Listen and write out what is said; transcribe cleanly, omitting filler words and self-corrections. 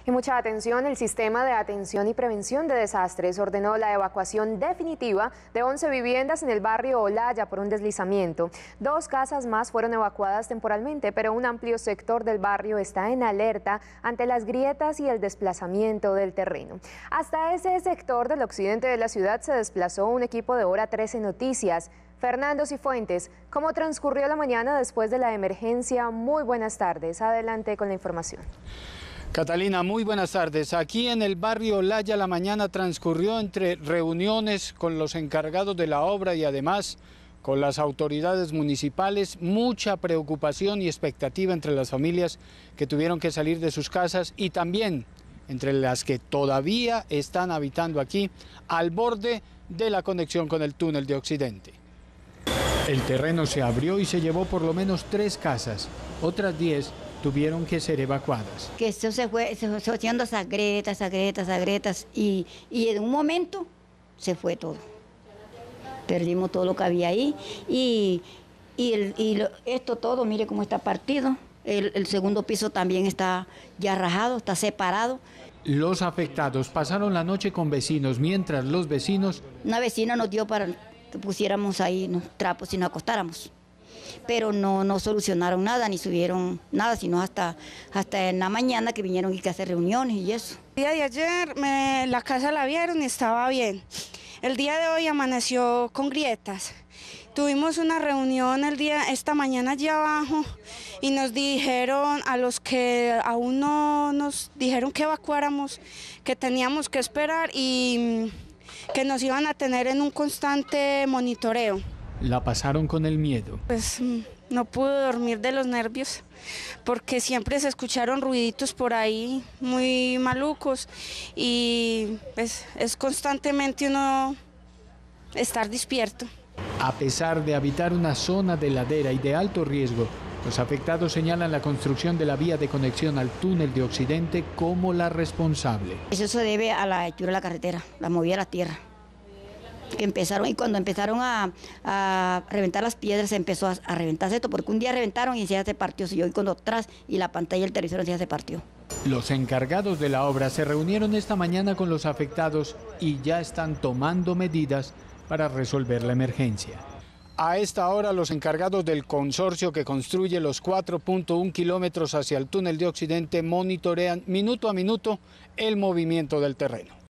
Y mucha atención, el Sistema de Atención y Prevención de Desastres ordenó la evacuación definitiva de 11 viviendas en el barrio Olaya por un deslizamiento. 2 casas más fueron evacuadas temporalmente, pero un amplio sector del barrio está en alerta ante las grietas y el desplazamiento del terreno. Hasta ese sector del occidente de la ciudad se desplazó un equipo de Hora 13 Noticias. Fernando Cifuentes, ¿cómo transcurrió la mañana después de la emergencia? Muy buenas tardes. Adelante con la información. Catalina, muy buenas tardes. Aquí en el barrio Olaya la mañana transcurrió entre reuniones con los encargados de la obra y además con las autoridades municipales, mucha preocupación y expectativa entre las familias que tuvieron que salir de sus casas y también entre las que todavía están habitando aquí al borde de la conexión con el túnel de Occidente. El terreno se abrió y se llevó por lo menos 3 casas, otras 10 tuvieron que ser evacuadas. Que esto se fue haciendo esas grietas y en un momento se fue todo. Perdimos todo lo que había ahí esto todo, mire cómo está partido. El segundo piso también está ya rajado, está separado. Los afectados pasaron la noche con vecinos, mientras los vecinos... Una vecina nos dio para que pusiéramos ahí unos trapos y nos acostáramos. Pero no solucionaron nada, ni subieron nada, sino hasta en la mañana que vinieron y que hacer reuniones y eso. El día de ayer la casa la vieron y estaba bien. El día de hoy amaneció con grietas. Tuvimos una reunión esta mañana allá abajo y nos dijeron, a los que aún no nos dijeron que evacuáramos, que teníamos que esperar y que nos iban a tener en un constante monitoreo. La pasaron con el miedo. Pues no pude dormir de los nervios porque siempre se escucharon ruiditos por ahí muy malucos y pues es constantemente uno estar despierto. A pesar de habitar una zona de ladera y de alto riesgo, los afectados señalan la construcción de la vía de conexión al túnel de Occidente como la responsable. Eso se debe a la hechura de la carretera, la movida de la tierra. Y cuando empezaron a reventar las piedras, se empezó a reventarse esto, porque un día reventaron y ya se partió, y hoy cuando atrás y la pantalla del televisor ya se partió. Los encargados de la obra se reunieron esta mañana con los afectados y ya están tomando medidas para resolver la emergencia. A esta hora, los encargados del consorcio que construye los 4.1 kilómetros hacia el túnel de Occidente monitorean minuto a minuto el movimiento del terreno.